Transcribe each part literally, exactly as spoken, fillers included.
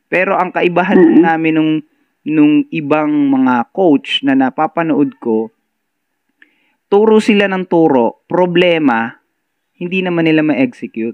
Pero ang kaibahan Mm. namin nung, nung ibang mga coach na napapanood ko, turo sila ng turo, problema, hindi naman nila ma-execute.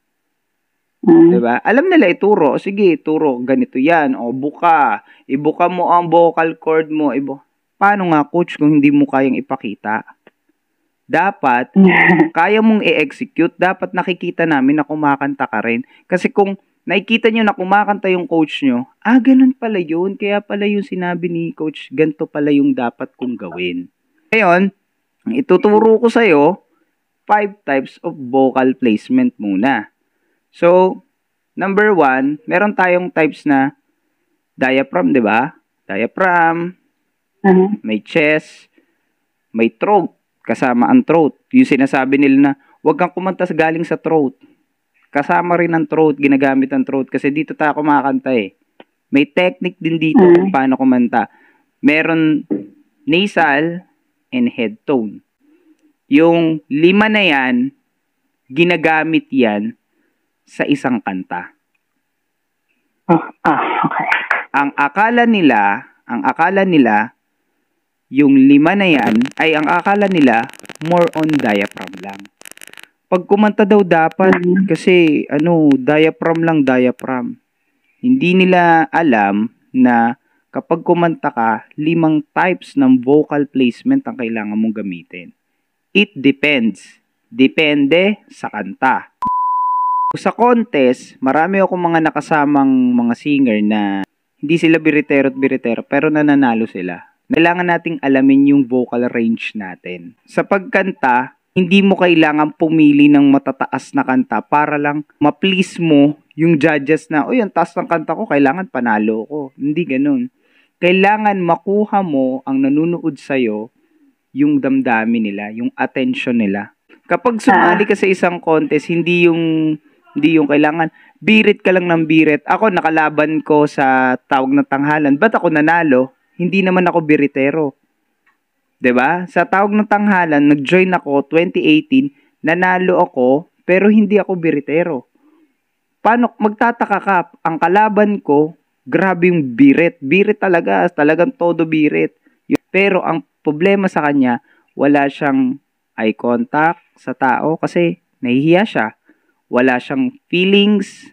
Mm. Diba? Alam nila ituro. Sige, turo. Ganito yan. O, buka. Ibuka mo ang vocal cord mo. Ibu Paano nga, coach, kung hindi mo kayang ipakita? Dapat, kaya mong i-execute. Dapat nakikita namin na kumakanta ka rin. Kasi kung nakikita nyo na kumakanta yung coach nyo, ah, ganun pala yun. Kaya pala yung sinabi ni coach, ganito pala yung dapat kong gawin. Ngayon, ituturo ko sa'yo, five types of vocal placement muna. So, number one, meron tayong types na diaphragm, di ba? Diaphragm, Mm. may chest, may throat, kasama ang throat. Yung sinasabi nila na, huwag kang kumanta galing sa throat. Kasama rin ang throat, ginagamit ang throat. Kasi dito tayo kumakanta eh. May technique din dito Mm. kung paano kumanta. Meron nasal and head tone. Yung lima na yan, ginagamit yan sa isang kanta. Oh, ah, okay. Ang akala nila, ang akala nila, yung lima na yan, ay ang akala nila, more on diaphragm lang. Pag kumanta daw dapat, Mm. kasi ano, diaphragm lang, diaphragm. Hindi nila alam na kapag kumanta ka, limang types ng vocal placement ang kailangan mong gamitin. It depends. Depende sa kanta. Sa contest, marami akong mga nakasamang mga singer na hindi sila biritero at biritero pero nananalo sila. Kailangan nating alamin yung vocal range natin. Sa pagkanta, hindi mo kailangan pumili ng matataas na kanta para lang ma-please mo yung judges na, uy, ang taas ng kanta ko, kailangan panalo ko. Hindi ganun. Kailangan makuha mo ang nanunood sa'yo yung damdamin nila, yung attention nila. Kapag sumali ka sa isang contest, hindi yung hindi yung kailangan birit ka lang ng birit. Ako nakalaban ko sa tawag ng tanghalan. Ba't ako nanalo? Hindi naman ako biritero. 'Di ba? Sa tawag ng tanghalan, nag-join ako twenty eighteen, nanalo ako, pero hindi ako biritero. Paano magtataka ka? Ang kalaban ko, grabe yung birit. Birit talaga, talagang todo birit. Pero ang problema sa kanya, wala siyang eye contact sa tao kasi nahihiya siya. Wala siyang feelings.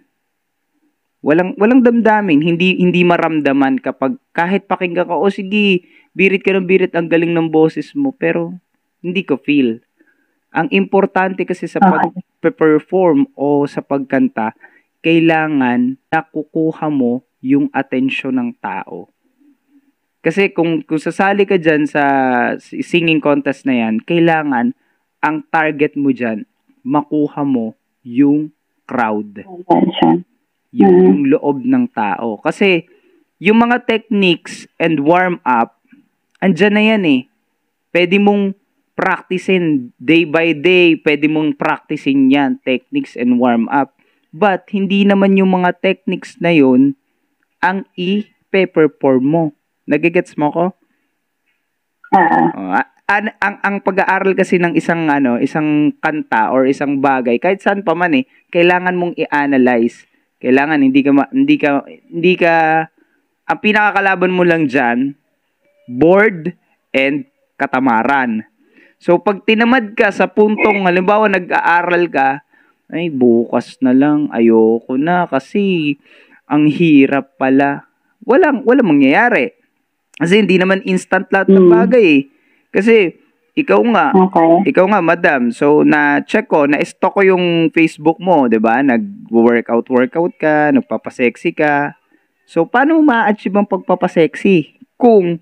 Walang walang damdamin, hindi hindi maramdaman kapag kahit pakinggan ka, o sige, birit ka ng birit, ang galing ng boses mo, pero hindi ko feel. Ang importante kasi sa pag-perform o sa pagkanta, kailangan nakukuha mo yung atensyon ng tao. Kasi kung, kung sasali ka dyan sa singing contest na yan, kailangan ang target mo dyan, makuha mo yung crowd. Yung, yung loob ng tao. Kasi yung mga techniques and warm-up, andyan na yan eh. Pwede mong practicein day by day, pwede mong practicein yan, techniques and warm-up. But, hindi naman yung mga techniques na yun ang i-perform mo. Nagigets mo ko? Uh, Oh, ang, ang, ang pag-aaral kasi ng isang ano, isang kanta or isang bagay, kahit saan pa man eh, kailangan mong i-analyze. Kailangan hindi ka ma, hindi ka hindi ka ang pinakakalaban mo lang diyan, bored and katamaran. So pag tinamad ka sa puntong halimbawa nag-aaral ka, ay bukas na lang, ayoko na kasi ang hirap pala. Walang walang mangyayari. Kasi hindi naman instant lahat ng bagay eh. Kasi ikaw nga, okay. ikaw nga madam, so na-check ko, na-stock ko yung Facebook mo, 'di ba? Nag-workout workout ka, nagpapasexy ka. So paano mo ma-achieve ang pagpapasexy kung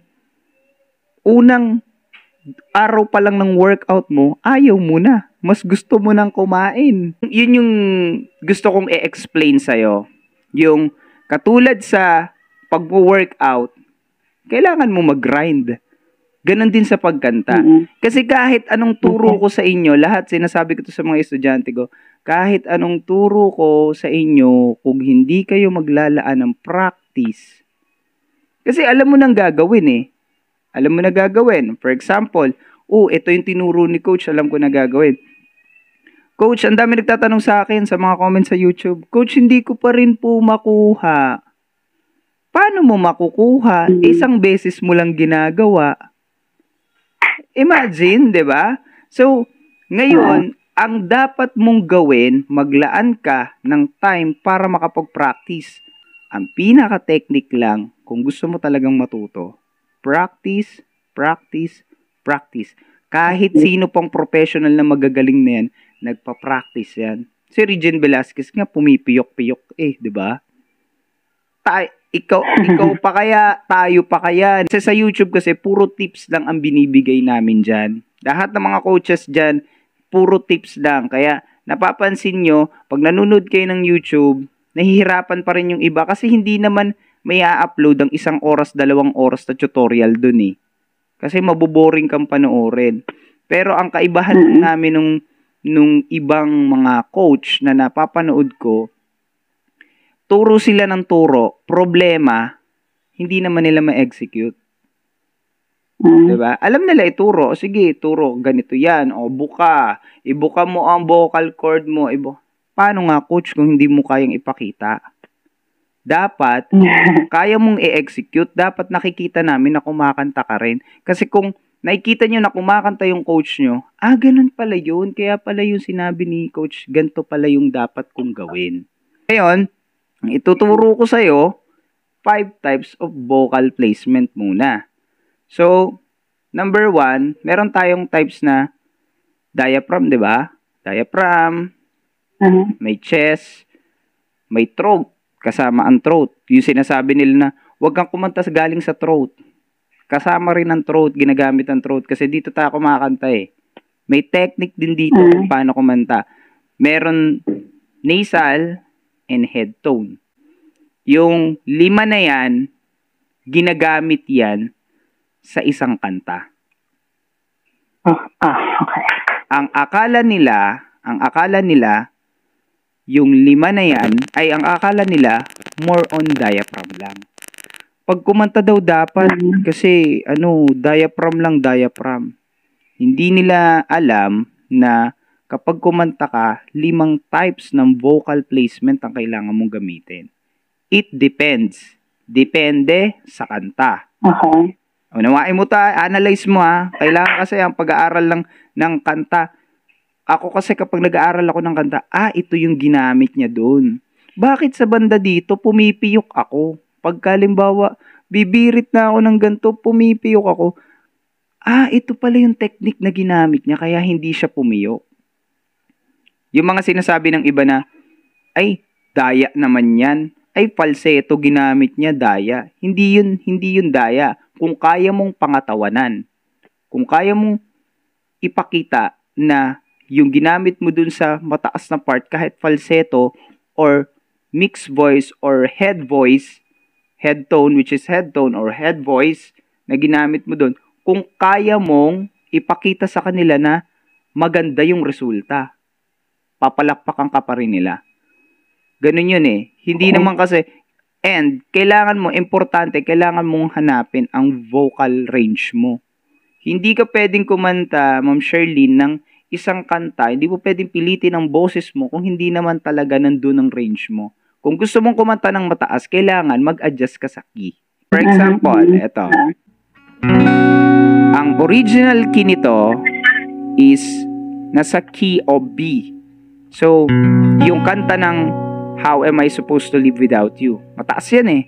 unang araw pa lang ng workout mo, ayaw mo na. Mas gusto mo nang kumain. Yun yung gusto kong i-explain sa'yo. Yung katulad sa pag-workout, kailangan mo mag-grind. Ganon din sa pagkanta. Mm-hmm. Kasi kahit anong turo ko sa inyo, lahat sinasabi ko to sa mga estudyante ko, kahit anong turo ko sa inyo, kung hindi kayo maglalaan ng practice, kasi alam mo nang gagawin eh. Alam mo na gagawin. For example, oh, ito yung tinuro ni coach, alam ko na gagawin. Coach, ang dami nagtatanong sa akin sa mga comments sa YouTube, Coach, hindi ko pa rin po makuha Paano mo makukuha? Mm. Isang beses mo lang ginagawa. Imagine, di ba? So, ngayon, ang dapat mong gawin, maglaan ka ng time para makapag-practice. Ang pinaka-technique lang, kung gusto mo talagang matuto, practice, practice, practice. Kahit sino pang professional na magagaling na yan, nagpa-practice yan. Si Regine Velasquez nga, pumipiyok-piyok eh, di ba? Ta- ikaw, ikaw pa kaya, tayo pa kaya. Kasi sa YouTube kasi, puro tips lang ang binibigay namin dyan. Lahat ng mga coaches dyan, puro tips lang. Kaya, napapansin nyo, pag nanonood kayo ng YouTube, nahihirapan pa rin yung iba kasi hindi naman may a-upload ang isang oras, dalawang oras na tutorial dun eh. Kasi maboboring kang panoorin. Pero ang kaibahan Mm. namin nung, nung ibang mga coach na napapanood ko, turo sila ng turo, problema, hindi naman nila ma-execute. Mm. Diba? Alam nila ituro. O sige, turo. Ganito yan. O buka. Ibuka mo ang vocal cord mo. Ibu Paano nga, coach, kung hindi mo kayang ipakita? Dapat, kaya mong i-execute. Dapat nakikita namin na kumakanta ka rin. Kasi kung nakikita nyo na kumakanta yung coach nyo, ah, ganun pala yun. Kaya pala yung sinabi ni coach, ganito pala yung dapat kong gawin. Ngayon, ang ituturo ko sa'yo, five types of vocal placement muna. So, number one, meron tayong types na diaphragm, di ba? Diaphragm, Uh-huh. may chest, may throat, kasama ang throat. Yung sinasabi nila na, huwag kang kumanta sa galing sa throat. Kasama rin ang throat, ginagamit ang throat. Kasi dito tayo kumakanta eh. May technique din dito Mm. kung paano kumanta. Meron nasal and head tone. Yung lima na yan, ginagamit yan sa isang kanta. Oh, ah, okay. Ang akala nila, ang akala nila, yung lima na yan, ay ang akala nila, more on diaphragm lang. Pag kumanta daw dapat, Mm. kasi ano, diaphragm lang, diaphragm. Hindi nila alam na kapag kumanta ka, limang types ng vocal placement ang kailangan mong gamitin. It depends. Depende sa kanta. Okay. Unawain mo ta, analyze mo ha. Kailangan kasi ang pag-aaral lang ng kanta. Ako kasi kapag nag-aaral ako ng kanta, ah, ito yung ginamit niya doon. Bakit sa banda dito, pumipiyok ako? Pagkalimbawa, bibirit na ako ng ganito, pumipiyok ako. Ah, ito pala yung technique na ginamit niya, kaya hindi siya pumiyok. Yung mga sinasabi ng iba na, ay, daya naman yan. Ay, falsetto ginamit niya, daya. Hindi yun, hindi yun daya. Kung kaya mong pangatawanan, kung kaya mong ipakita na yung ginamit mo dun sa mataas na part, kahit falsetto or mixed voice or head voice, head tone, which is head tone or head voice, na ginamit mo dun, kung kaya mong ipakita sa kanila na maganda yung resulta, papalakpakan ka pa rin nila. Ganun yun eh. Hindi Okay. naman kasi, and kailangan mo, importante, kailangan mong hanapin ang vocal range mo. Hindi ka pwedeng kumanta, Ma'am Sherlyn, ng isang kanta, hindi mo pwedeng pilitin ang boses mo kung hindi naman talaga nandun ang range mo. Kung gusto mong kumanta ng mataas, kailangan mag-adjust ka sa key. For example, eto. Ang original key nito is nasa key of B. So, yung kanta ng How Am I Supposed to Live Without You? Mataas yan eh.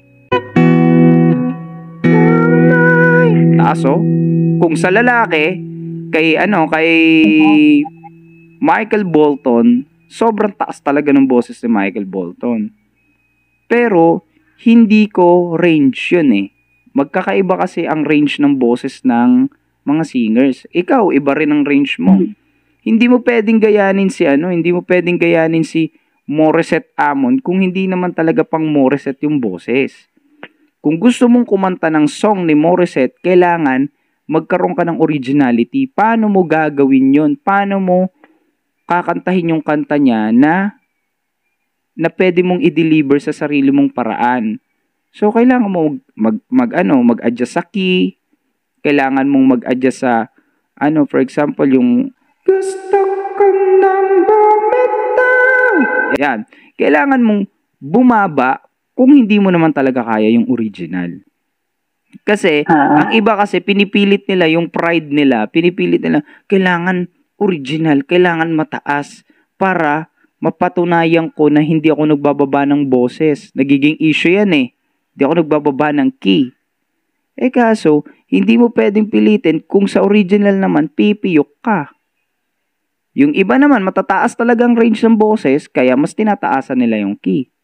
Taas oh. Kung sa lalaki, kay ano, kay Michael Bolton, sobrang taas talaga ng boses ni Michael Bolton. Pero, hindi ko range yun eh. Magkakaiba kasi ang range ng boses ng mga singers. Ikaw, iba rin ang range mo. Hindi mo pwedeng gayanin si ano, hindi mo pwedeng gayanin si Morissette Amon kung hindi naman talaga pang Morissette yung boses. Kung gusto mong kumanta ng song ni Morissette, kailangan magkaroon ka ng originality. Paano mo gagawin yun? Paano mo kakantahin yung kanta niya na na pwede mong i-deliver sa sarili mong paraan? So, kailangan mo mag, mag, ano, mag-adjust sa key. Kailangan mong mag-adjust sa, ano, for example, yung gusto ko nang bumitaw. Yan. Kailangan mong bumaba kung hindi mo naman talaga kaya yung original. Kasi, Ah. ang iba kasi, pinipilit nila yung pride nila, pinipilit nila, kailangan original, kailangan mataas, para mapatunayan ko na hindi ako nagbababa ng boses. Nagiging issue yan eh. Hindi ako nagbababa ng key. Eh kaso, hindi mo pwedeng pilitin kung sa original naman, pipiyok ka. Yung iba naman, matataas talagang range ng boses, kaya mas tinataasan nila yung key.